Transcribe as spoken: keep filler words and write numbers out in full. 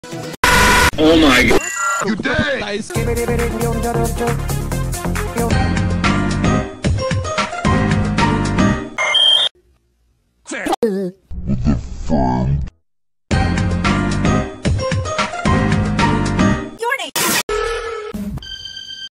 Oh my god. You dead! With the firm